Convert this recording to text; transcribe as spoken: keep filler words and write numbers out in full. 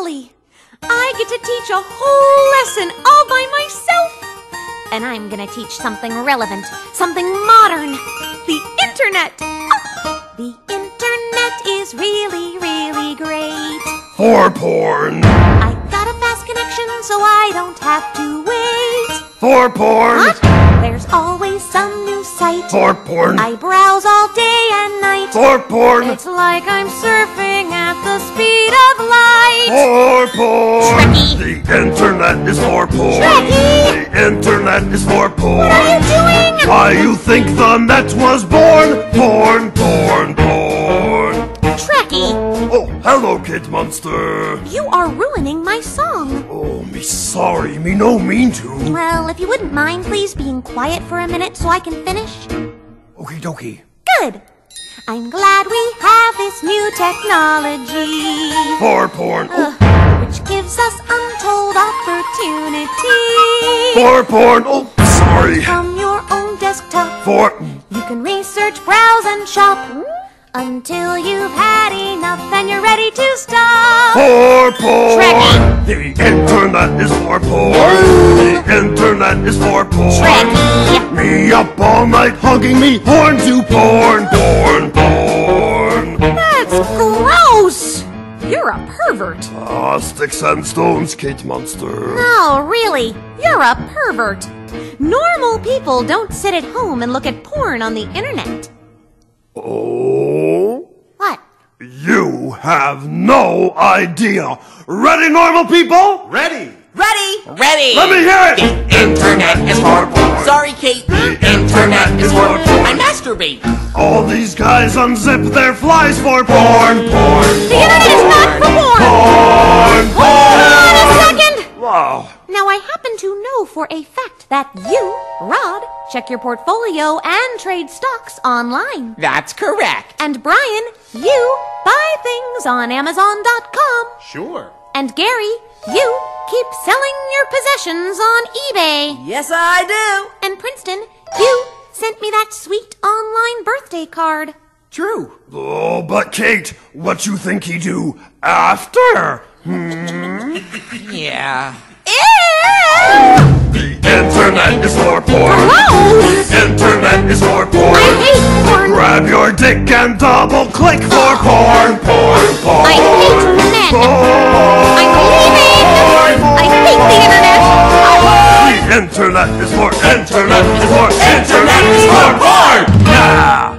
Totally. I get to teach a whole lesson all by myself. And I'm gonna teach something relevant, something modern. The internet. Oh, the internet is really, really great. For porn. I got a fast connection so I don't have to wait. For porn. What? There's always some new site. For porn. I browse all day and night. For porn. It's like I'm surfing at the speed of light. For porn. Trekkie. The internet is for porn. Trekkie. The internet is for porn. What are you doing? Why you think the net was born? Porn, porn, porn. Trekkie. Oh, hello, Kid Monster. You are ruining my song. Oh, me sorry, me no mean to. Well, if you wouldn't mind, please being quiet for a minute so I can finish. Okie dokie. Good. I'm glad we have this new technology. For porn. Uh, which gives us untold opportunity. For porn. Oh, sorry. From your own desktop. For. You can research, browse, and shop. Until you've had enough and you're ready to stop. For porn. Trekkie. The internet is for porn. The internet is for porn. Trekkie. Me up all night hugging me horn to porn, porn, porn. That's gross. You're a pervert. Ah, sticks and stones, Kate Monster. No, really, you're a pervert. Normal people don't sit at home and look at porn on the internet. Oh? What? You have no idea. Ready, normal people? Ready! Ready? Ready! Let me hear it! The internet is for porn. Sorry, Kate. The internet is for porn. I masturbate. All these guys unzip their flies for porn, porn. The internet is not for porn! Porn, Hold on a second! Wow. Now, I happen to know for a fact that you, Rod, check your portfolio and trade stocks online. That's correct. And Brian, you buy things on Amazon dot com. Sure. And Gary, you keep selling your possessions on eBay. Yes, I do. And Princeton, you sent me that sweet online birthday card. True. Oh, but Kate, what you think he do after? Hmm? Yeah. The internet is for porn. Gross! The internet is for porn. I hate porn. Grab your dick and double click for porn, porn, porn. I hate men. Porn. I'm leaving. I hate the internet. The internet is for internet is for internet is for porn. Yeah.